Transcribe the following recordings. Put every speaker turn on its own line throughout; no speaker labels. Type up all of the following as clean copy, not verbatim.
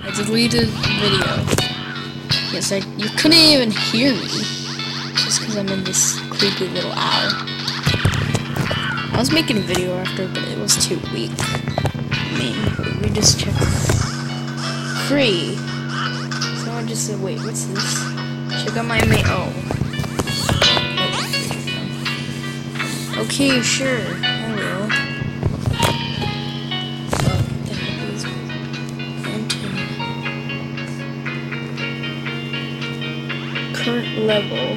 I deleted the video. Yes, you couldn't even hear me. Just because I'm in this creepy little owl. I was making a video after, but it was too weak. I mean, we just checked. Free. Someone just said, wait, what's this? Check out my main. Oh. Okay, sure. I will. What the heck is Anton? Current level.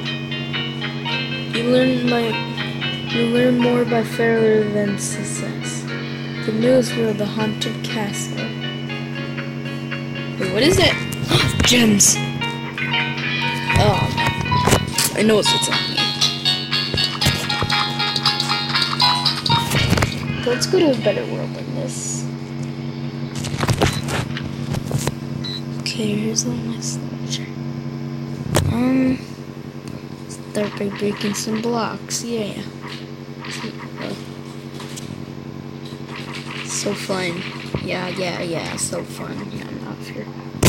You learn more by failure than success. The newest world, the haunted castle. Wait, what is it? Gems. Oh, I know what's on me. Let's go to a better world than this. Okay, here's the next lecture. Start by breaking some blocks. Yeah. So fun. Yeah. So fun. Yeah, I'm not sure.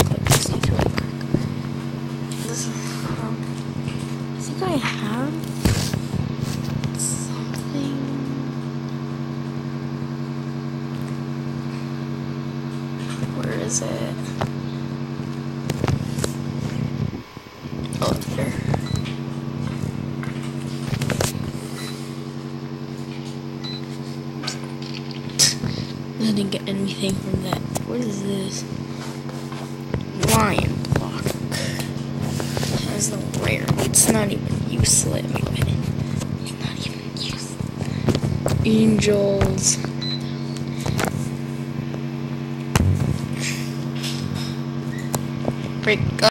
This, I think I have something. Where is it? Oh, there. I didn't get anything from that. What is this? Lion block. It has no rare. It's not even useless. It's not even useless. Angels. Break up.